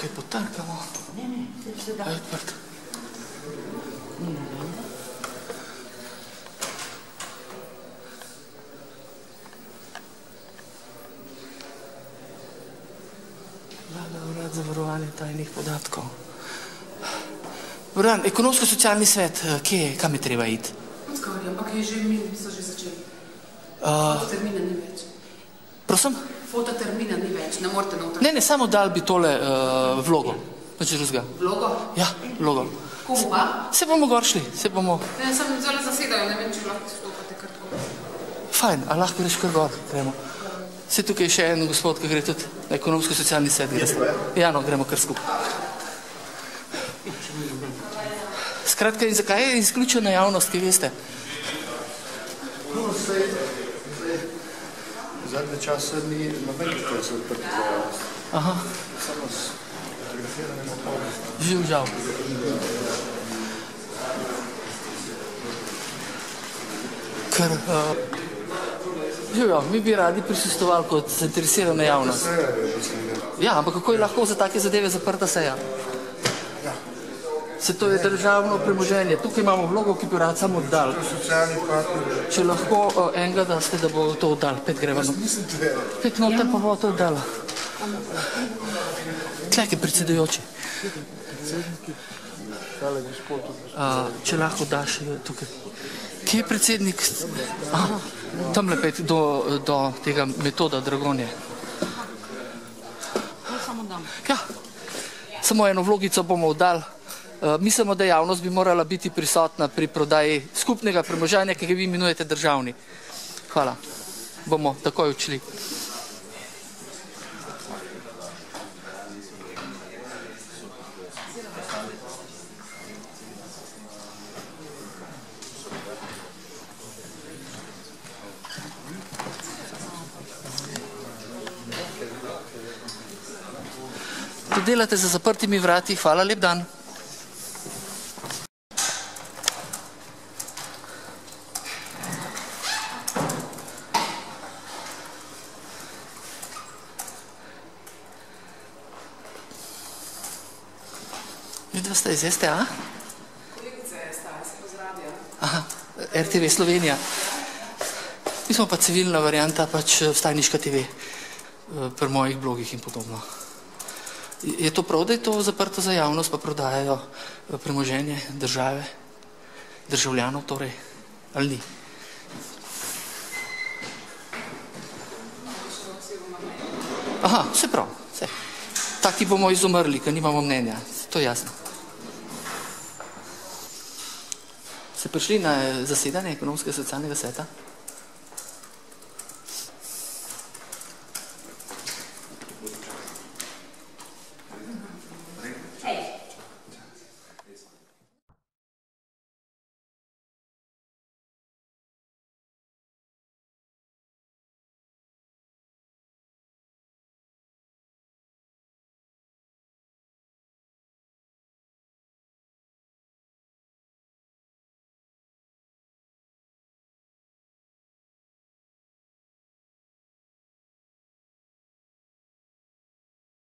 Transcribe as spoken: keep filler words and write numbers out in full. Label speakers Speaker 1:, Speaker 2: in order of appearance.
Speaker 1: kaj potrkamo.
Speaker 2: Ne, ne, se da.
Speaker 1: A je odprt. Vlada urad za varovanje tajnih podatkov. Vrjan, ekonomsko-socialni svet, kje je, kam je treba iti?
Speaker 3: Odskori, ampak je že mi, so že začeli. Fototermina ni več.
Speaker 1: Prosim?
Speaker 3: Fototermina ni več, ne morate noter.
Speaker 1: Ne, ne, samo dal bi tole vlogo. Pač drugega.
Speaker 3: Vlogo?
Speaker 1: Ja, vlogo.
Speaker 3: Komu pa?
Speaker 1: Se bomo gor šli, se bomo...
Speaker 3: Ne, sem zelo zasedajo, ne vem, če lahko stopate kar tako.
Speaker 1: Fajn, a lahko greš kar gor, gremo. Se tukaj je še en gospod, ki gre tudi na ekonomsko-socialni svet. Ja, no, gremo kar skupaj. Skratka, in zakaj je izključena javnost, ki veste?
Speaker 4: No, sej, sej, zadnje čase ni nobenih, kaj se odprti za javnost.
Speaker 1: Aha.
Speaker 4: Samo s fotografiranjem okolnosti.
Speaker 1: Živ, žal. Ker, uh, živ, ja, mi bi radi prisustovali kot zainteresirana javnost.
Speaker 4: Seja je, mislim, ja.
Speaker 1: Ja, ampak kako je lahko za take zadeve zaprta seja?
Speaker 4: Ja.
Speaker 1: Se to je državno premoženje. Tukaj imamo vlogo, ki bi rad samo oddal.
Speaker 4: Socialni partner.
Speaker 1: Če lahko uh, enega daste, da bo to oddal. Pet greva.
Speaker 4: Nisem tve.
Speaker 1: Pet noter pa bo to oddala. Tlek je predsedujoči. Uh, če lahko daš tukaj. Kje je predsednik? Aha, tam lepet do, do tega metoda Dragonje. Ja, samo eno vlogico bomo oddali. Uh, mislimo, da javnost bi morala biti prisotna pri prodaji skupnega premoženja, ki ga vi imenujete državni. Hvala. Bomo takoj odšli. To delate za zaprtimi vrati. Hvala, lep dan. Vidva ste iz S T A?
Speaker 3: Kolegica je stala, se pozradja.
Speaker 1: Aha, R T V Slovenija. Mi smo pa civilna varianta, pač vstajniška T V, pri mojih blogih in podobno. Je to prav, da je to zaprto za javnost, pa prodajajo premoženje države, državljanov torej, ali ni? Aha, vse prav, vse. Taki bomo izumrli, ker nimamo mnenja, to je jasno. Ste prišli na zasedanje ekonomskega socialnega sveta?